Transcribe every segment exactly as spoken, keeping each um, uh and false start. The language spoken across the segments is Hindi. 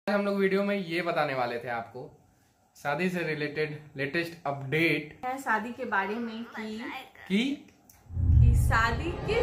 हम लोग वीडियो में ये बताने वाले थे आपको शादी से रिलेटेड लेटेस्ट अपडेट है शादी के बारे में कि कि, कि शादी के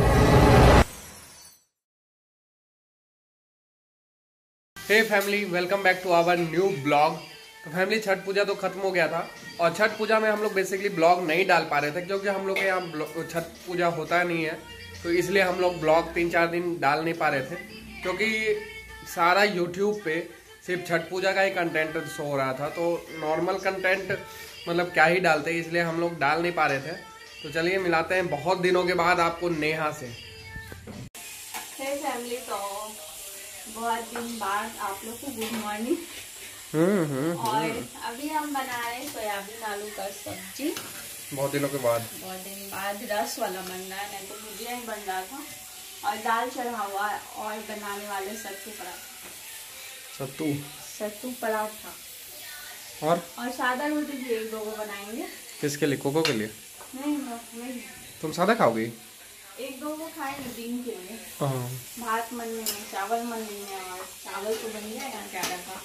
hey family, welcome back to our new blog. तो फैमिली, छठ पूजा तो खत्म हो गया था और छठ पूजा में हम लोग बेसिकली ब्लॉग नहीं डाल पा रहे थे क्योंकि हम लोग के यहाँ छठ पूजा होता नहीं है, तो इसलिए हम लोग ब्लॉग तीन चार दिन डाल नहीं पा रहे थे क्योंकि सारा यूट्यूब पे सिर्फ छठ पूजा का ही कंटेंट शो हो रहा था। तो नॉर्मल कंटेंट मतलब क्या ही डालते, इसलिए हम लोग डाल नहीं पा रहे थे। तो चलिए मिलाते हैं बहुत दिनों के बाद आपको नेहा से। हे फैमिली, तो बहुत दिन बाद आप लोग को गुड मॉर्निंग। हम्म हम्म और अभी हम बना रहे हैं सोयाबीन आलू का सब्जी। बहुत दिनों के बाद बहुत दिन बाद रस वाला बन रहा है, नहीं तो भुजिया ही बन रहा था। और दाल चढ़ा हुआ और बनाने वाले सत्तू पराठा। सत्तू सत्तू पराठा और और सादा रोटी भी एक दो को बनाएंगे। किसके लिए? कोको के लिए? नहीं नहीं, तुम सादा खाओगी? एक दो को खाएंगे दिन के लिए। हाँ, भात मन नहीं है, चावल मन नहीं है, और चावल तो बन जाएगा क्या रखा।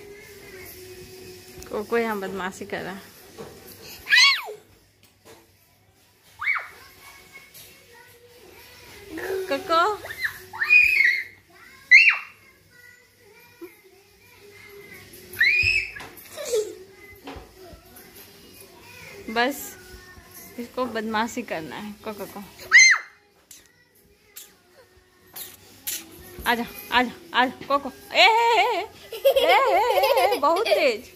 कोको यहाँ बदमाशी कर रहा है। कोको बस इसको बदमाशी करना है। कोको को आजा आजा आजा कोको। ए, ए, ए, ए, ए, बहुत तेज।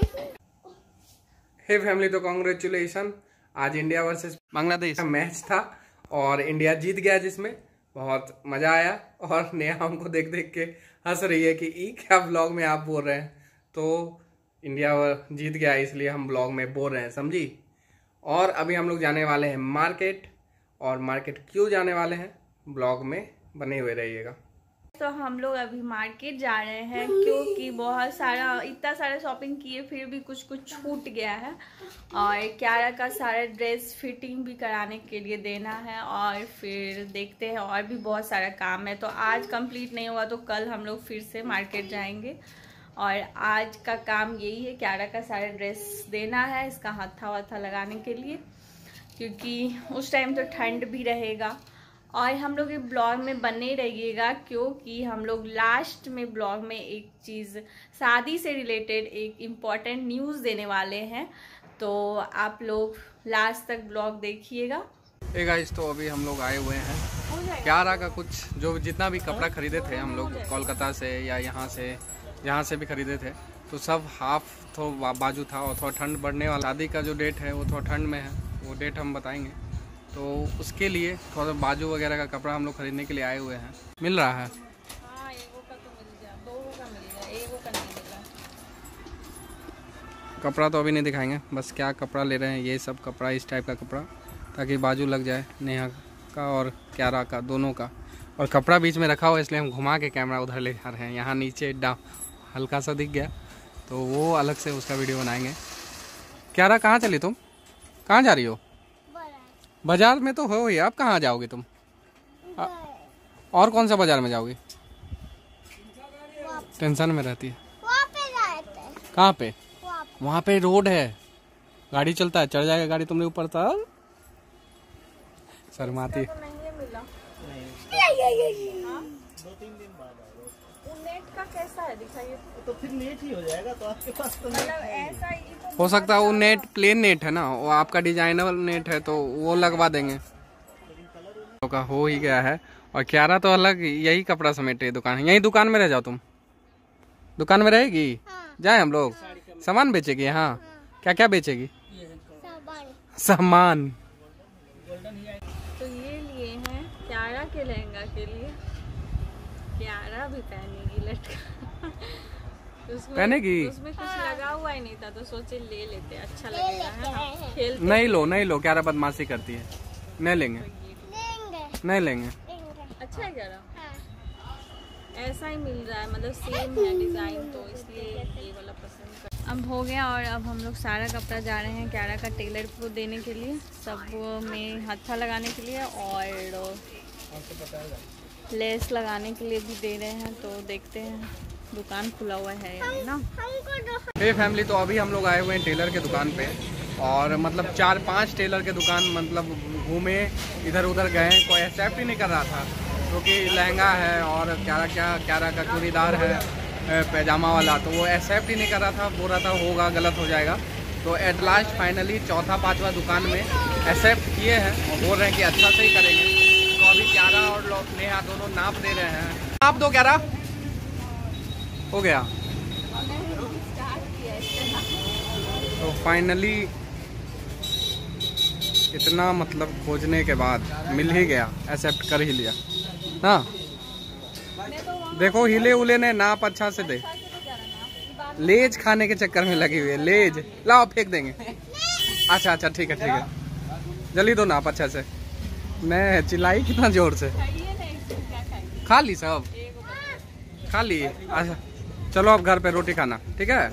हे फैमिली, तो कांग्रेचुलेशन, आज इंडिया वर्सेस बांग्लादेश मैच था और इंडिया जीत गया, जिसमें बहुत मजा आया। और नेहा हमको देख देख के हंस रही है कि ई क्या ब्लॉग में आप बोल रहे हैं। तो इंडिया जीत गया इसलिए हम ब्लॉग में बोल रहे हैं, समझी। और अभी हम लोग जाने वाले हैं मार्केट, और मार्केट क्यों जाने वाले हैं ब्लॉग में बने हुए रहिएगा। तो हम लोग अभी मार्केट जा रहे हैं क्योंकि बहुत सारा इतना सारा शॉपिंग किए फिर भी कुछ कुछ छूट गया है, और क्यारा का सारा ड्रेस फिटिंग भी कराने के लिए देना है, और फिर देखते हैं और भी बहुत सारा काम है। तो आज कंप्लीट नहीं हुआ तो कल हम लोग फिर से मार्केट जाएंगे, और आज का काम यही है, क्यारा का सारा ड्रेस देना है, इसका हत्था वत्था लगाने के लिए, क्योंकि उस टाइम तो ठंड भी रहेगा। और हम लोग ये ब्लॉग में बने रहिएगा क्योंकि हम लोग लास्ट में ब्लॉग में एक चीज़ शादी से रिलेटेड एक इम्पॉर्टेंट न्यूज़ देने वाले हैं, तो आप लोग लास्ट तक ब्लॉग देखिएगा। हे गाइस, तो अभी हम लोग आए हुए हैं क्यारा का कुछ जो जितना भी कपड़ा खरीदे थे हम लोग कोलकाता से या यहाँ से जहाँ से भी खरीदे थे, तो सब हाफ तो बाजू था और थोड़ा ठंड बढ़ने वाला। शादी का जो डेट है वो थोड़ा ठंड में है, वो डेट हम बताएंगे। तो उसके लिए थोड़ा बाजू वगैरह का कपड़ा हम लोग खरीदने के लिए आए हुए हैं। मिल रहा है? हाँ, एगो का तो मिल जाए, दो का मिल जाए, एगो का नहीं मिल रहा। कपड़ा तो अभी नहीं दिखाएंगे, बस क्या कपड़ा ले रहे हैं, ये सब कपड़ा, इस टाइप का कपड़ा, ताकि बाजू लग जाए नेहा का और क्यारा का, दोनों का। और कपड़ा बीच में रखा हुआ इसलिए हम घुमा के कैमरा उधर ले जा रहे हैं। यहाँ नीचे डा हल्का सा दिख गया तो वो अलग से उसका वीडियो बनाएंगे। क्यारा, कहाँ चली तुम? कहाँ जा रही हो? बाजार में तो हो ही, अब कहाँ जाओगे तुम? आ, और कौन सा बाजार में जाओगी? टेंशन में रहती है। कहाँ पे? वहाँ पे रोड है, गाड़ी चलता है, चढ़ जाएगा गाड़ी तुमने ऊपर तक। शर्माती तो नहीं मिला। दो तीन दिन बाद आएगा। नेट का कैसा है दिखाइए। तो फिर नेट ही हो जाएगा, तो आपके पास तो मतलब ऐसा ही तो हो सकता है वो नेट प्लेन नेट है ना, वो आपका डिजाइनर नेट है तो वो लगवा देंगे। तो का हो ही गया है। और क्यारा तो अलग यही कपड़ा समेटे दुकान है, यही दुकान में रह जाओ तुम। दुकान में रहेगी? हाँ। जाए हम लोग। सामान बेचेगी यहाँ? हाँ। क्या क्या बेचेगी? सामान। तो ये लिए हैं क्यारा के लहंगा के लिए। क्यारा भी पहनेगी लटका। उसमें पहनेगी? उसमें कुछ लगा हुआ ही नहीं था तो सोचे ले लेते, अच्छा लगेगा है ना। खेलते नहीं लो नहीं लो, क्यारा बदमाशी करती है। नहीं लेंगे, नहीं लेंगे। अच्छा है क्यारा, ऐसा ही मिल रहा है, मतलब सेम है डिजाइन, तो इसलिए ये वाला पसंद कर। अब हो गया और अब हम लोग सारा कपड़ा जा रहे हैं क्यारा का टेलर को देने के लिए, सब में हत्था लगाने के लिए और लेस लगाने के लिए भी दे रहे हैं। तो देखते हैं दुकान खुला हुआ है यानी ना। हे फैमिली, तो अभी हम लोग आए हुए हैं टेलर के दुकान पे और मतलब चार पांच टेलर के दुकान मतलब घूमे, इधर उधर गए, कोई एक्सेप्ट ही नहीं कर रहा था क्योंकि तो लहंगा है और क्या क्या क्या का चूड़ीदार है पैजामा वाला, तो वो एक्सेप्ट ही नहीं कर रहा था, बोल रहा था होगा गलत हो जाएगा। तो एट लास्ट फाइनली चौथा पांचवा दुकान में एक्सेप्ट किए हैं और बोल रहे हैं कि अच्छा से ही करेंगे। तो अभी क्यारा और नेहा दोनों नाप दे रहे हैं। नाप दो क्यारा, हो गया। तो फाइनली इतना मतलब खोजने के बाद मिल ही गया, एक्सेप्ट कर ही लिया ना। देखो हिले उले ने नाप अच्छा से दे, लेज खाने के चक्कर में लगी हुई है। लेज लाओ फेंक देंगे। अच्छा अच्छा ठीक है ठीक है, जल्दी दो नाप अच्छा से। मैं चिल्लाई कितना जोर से। खा ली सब, खा ली। अच्छा चलो अब घर पे रोटी खाना, ठीक है।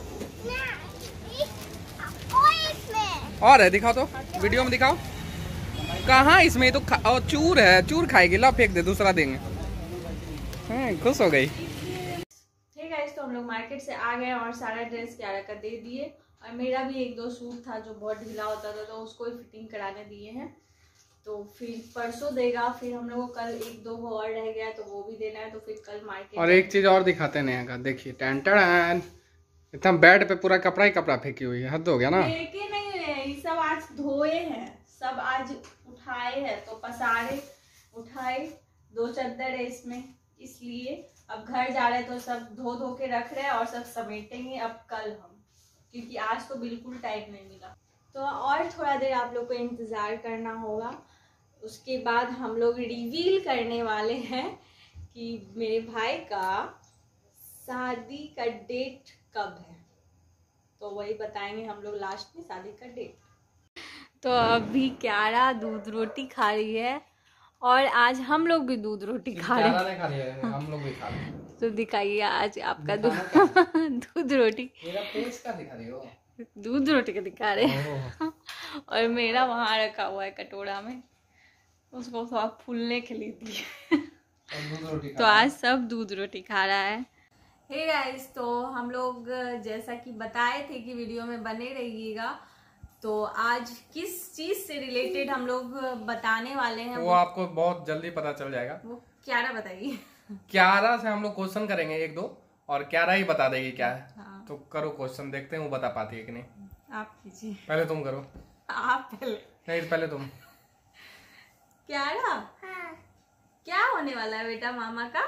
और है दिखाओ तो, वीडियो में दिखाओ। कहाँ इसमें तो खा, चूर है, चूर खाएगी। ला फेंक दे, दूसरा देंगे। खुश हो गई। ठीक है, तो हम लोग मार्केट से आ गए और सारा ड्रेस क्यारा का दे दिए और मेरा भी एक दो सूट था जो बहुत ढीला होता था तो उसको ही फिटिंग कराने दिए हैं। तो फिर परसों देगा, फिर हम लोग को कल एक दो वो और रह गया तो वो भी देना है। तो फिर कल मार्केट। और एक चीज और दिखाते हैं नेहा का, देखिए टेंटन इतना बेड पे पूरा कपड़ा ही कपड़ा फेंकी हुई है, हद हो गया ना। फेंके नहीं है, ये सब आज धोए हैं, सब आज उठाए हैं। तो पसारे उठाए, दो चादर है इसमें, इसलिए अब घर जा रहे हैं तो सब धो धो के रख रहे हैं और सब समेटेंगे अब कल हम, क्योंकि आज तो बिल्कुल टाइम नहीं मिला। तो और थोड़ा देर आप लोग को इंतज़ार करना होगा, उसके बाद हम लोग रिवील करने वाले हैं कि मेरे भाई का शादी का डेट कब है। तो वही बताएंगे हम लोग लास्ट में, शादी का डेट। तो अभी क्यारा दूध रोटी खा रही है और आज हम लोग भी दूध रोटी खा रहे हैं। खा रहे हैं, हम लोग भी खा रहे हैं। तो दिखाइए आज आपका दूध दूध रोटी। मेरा फेस का दिखा रही हो? दूध रोटी का दिखा रहे हैं। और मेरा वहाँ रखा हुआ है कटोरा में, उसको थोड़ा फूलने के लिए दिए। तो आज सब दूध रोटी खा रहा है। हे गाइस, तो हम लोग जैसा कि बताए थे कि वीडियो में बने रहिएगा, तो आज किस चीज से रिलेटेड हम लोग बताने वाले हैं वो, वो आपको बहुत जल्दी पता चल जाएगा। वो क्यारा बताइए। क्यारा से हम लोग क्वेश्चन करेंगे एक दो और क्यारा ही बता देगी क्या है। हाँ। तो करो क्वेश्चन, देखते हैं वो बता पाती है कि नहीं। आप कीजिए। पहले तुम करो। आप पहले। नहीं पहले तुम। क्यारा, हाँ। क्या होने वाला है बेटा मामा का?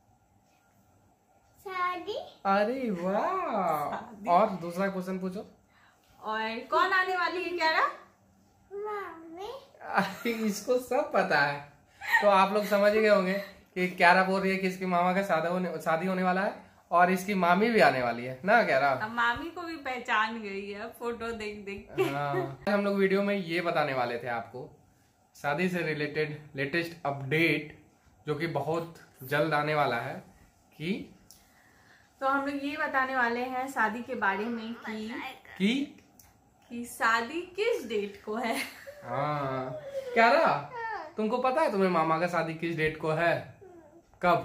शादी। अरे वाह, और दूसरा क्वेश्चन पूछो। और कौन आने वाली है क्यारा? मामी। इसको सब पता है, तो आप लोग समझ गए होंगे कि क्यारा बोल रही है कि इसकी मामा का शादी होने शादी होने वाला है और इसकी मामी भी आने वाली है ना क्यारा। मामी को भी पहचान गई है फोटो देख देख के। हाँ, हम लोग वीडियो में ये बताने वाले थे आपको शादी से रिलेटेड लेटेस्ट अपडेट जो कि बहुत जल्द आने वाला है। कि तो हम लोग ये बताने वाले हैं शादी के बारे में कि कि, कि शादी किस डेट को है। हाँ क्यारा, तुमको पता है तुम्हें मामा का शादी किस डेट को है? कब?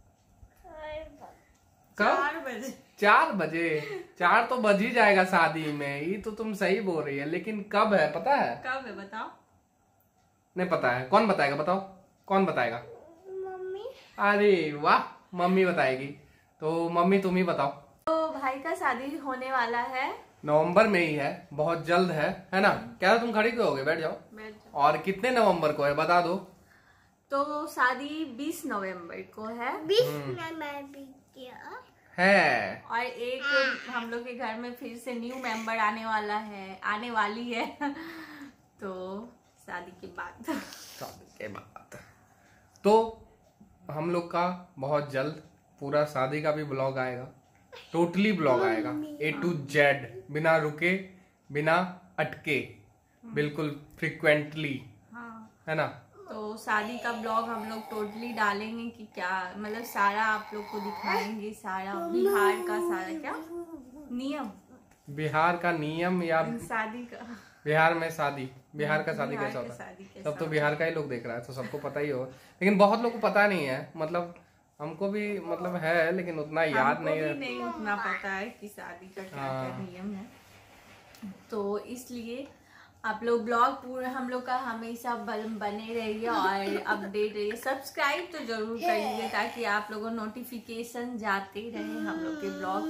चार बजे। चार बजे? चार तो बज ही जाएगा शादी में, ये तो तुम सही बोल रही है, लेकिन कब है पता है? कब है बताओ। नहीं पता है, कौन बताएगा बताओ, कौन बताएगा? मम्मी। अरे वाह, मम्मी बताएगी। तो मम्मी तुम ही बताओ। तो भाई का शादी होने वाला है नवंबर में ही है, बहुत जल्द है, है ना? क्या तुम खड़ी क्यों हो गए? बैठ जाओ। बैठ जाओ। और कितने नवंबर को है बता दो। तो शादी बीस नवंबर को है। बीस नवंबर है। और एक हम लोग के घर में फिर से न्यू मेंबर आने वाला है, आने वाली है। तो शादी के बाद शादी के बाद तो हम लोग का बहुत जल्द पूरा शादी का भी ब्लॉग आएगा, टोटली ब्लॉग आएगा ए टू जेड, बिना रुके बिना अटके, बिल्कुल फ्रिक्वेंटली, हाँ। है ना? तो शादी का ब्लॉग हम लोग टोटली डालेंगे कि क्या मतलब सारा आप लोग को दिखाएंगे, सारा बिहार का सारा क्या नियम, बिहार का नियम या शादी का, बिहार में शादी, बिहार का शादी कैसा होता है, तब तो बिहार का ही लोग देख रहा है तो सबको पता ही होगा, लेकिन बहुत लोग को पता नहीं है। मतलब हमको भी मतलब है लेकिन उतना याद नहीं है, नहीं उतना पता है कि शादी का क्या क्या नियम है, तो इसलिए आप लोग ब्लॉग पूरा हम लोग का हमेशा बने रहिए और अपडेट रहिए। सब्सक्राइब तो जरूर करिए ताकि आप लोगों को नोटिफिकेशन जाते रहे हम लोग के ब्लॉग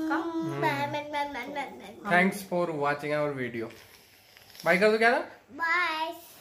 का। Thanks for watching our video. Bye कर दो क्या? बाय।